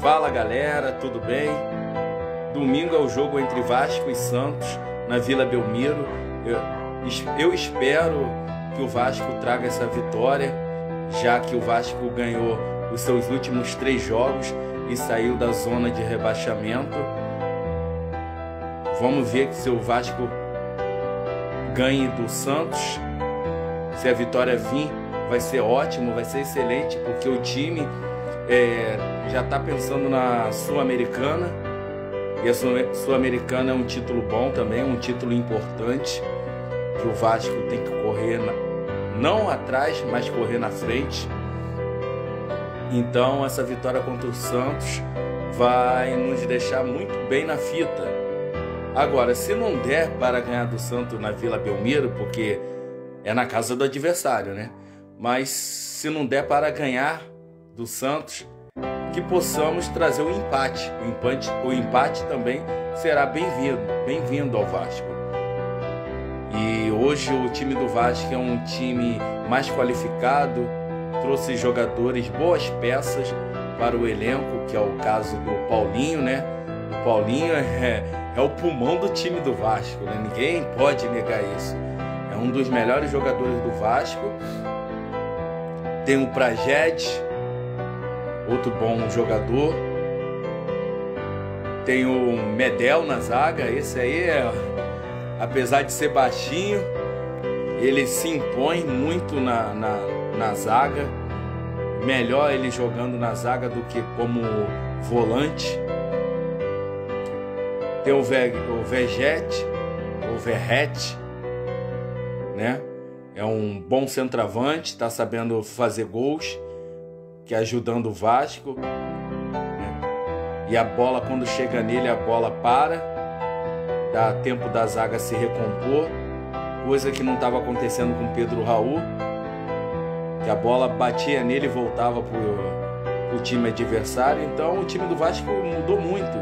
Fala galera, tudo bem? Domingo é o jogo entre Vasco e Santos na Vila Belmiro. Eu espero que o Vasco traga essa vitória, já que o Vasco ganhou os seus últimos 3 jogos e saiu da zona de rebaixamento. Vamos ver se o Vasco ganhe do Santos. Se a vitória vir, vai ser ótimo, vai ser excelente, porque o time já está pensando na Sul-Americana. E a Sul-Americana é um título bom também, um título importante, que o Vasco tem que correr não atrás, mas correr na frente. Então essa vitória contra o Santos vai nos deixar muito bem na fita. Agora, se não der para ganhar do Santos na Vila Belmiro, porque é na casa do adversário, né? Mas se não der para ganhar do Santos, que possamos trazer o empate. O empate também será bem-vindo ao Vasco. E hoje o time do Vasco é um time mais qualificado, trouxe jogadores, boas peças para o elenco, que é o caso do Paulinho, né? O Paulinho é o pulmão do time do Vasco, né? Ninguém pode negar isso. É um dos melhores jogadores do Vasco. Tem o Prajedde, outro bom jogador. Tem o Medel na zaga. Esse aí, apesar de ser baixinho, ele se impõe muito na zaga. Melhor ele jogando na zaga do que como volante. Tem o Verrete, né? É um bom centroavante, está sabendo fazer gols, que ajudando o Vasco, né? E a bola, quando chega nele, a bola para, dá tempo da zaga se recompor, coisa que não estava acontecendo com Pedro Raul, que a bola batia nele e voltava para o time adversário. Então o time do Vasco mudou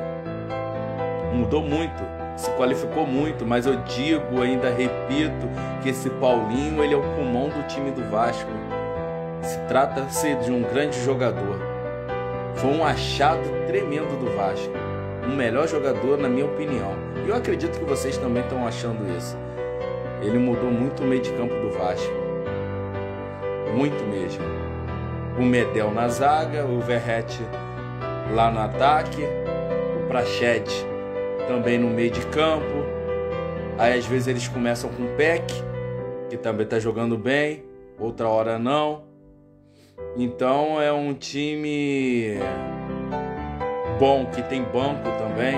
muito, se qualificou muito, mas eu digo, ainda repito, que esse Paulinho, ele é o pulmão do time do Vasco. Se trata-se de um grande jogador. Foi um achado tremendo do Vasco. O melhor jogador, na minha opinião. E eu acredito que vocês também estão achando isso. Ele mudou muito o meio de campo do Vasco. Muito mesmo. O Medel na zaga, o Verrete lá no ataque, o Prajedde também no meio de campo. Aí às vezes eles começam com o Peck, que também está jogando bem, outra hora não. Então é um time bom, que tem banco também.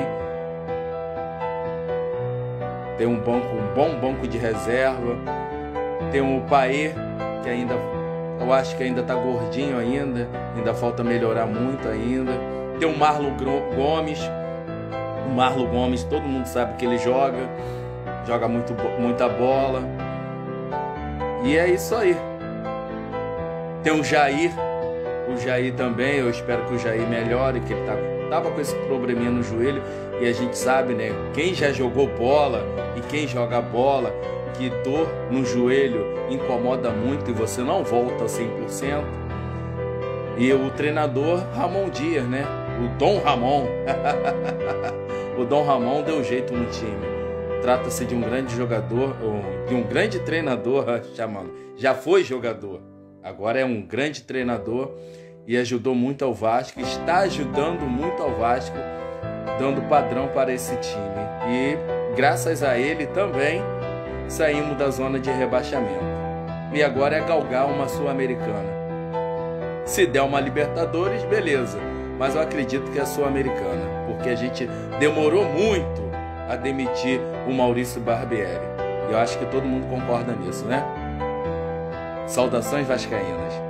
Tem um bom banco de reserva. Tem o Paê, que eu acho que ainda está gordinho ainda falta melhorar muito ainda. Tem o Marlon Gomes. O Marlon Gomes, todo mundo sabe que ele joga muita bola. E é isso aí. Tem o Jair também, eu espero que o Jair melhore, que ele tava com esse probleminha no joelho, e a gente sabe, né, quem já jogou bola e quem joga bola, que dor no joelho incomoda muito e você não volta 100%. E o treinador Ramon Dias, né, o Dom Ramon, o Dom Ramon deu jeito no time. Trata-se de um grande jogador, de um grande treinador, chamando. Já foi jogador, agora é um grande treinador e ajudou muito ao Vasco, está ajudando muito ao Vasco, dando padrão para esse time. E graças a ele também saímos da zona de rebaixamento. E agora é galgar uma Sul-Americana. Se der uma Libertadores, beleza. Mas eu acredito que é a Sul-Americana, porque a gente demorou muito a demitir o Maurício Barbieri. E eu acho que todo mundo concorda nisso, né? Saudações vascaínas.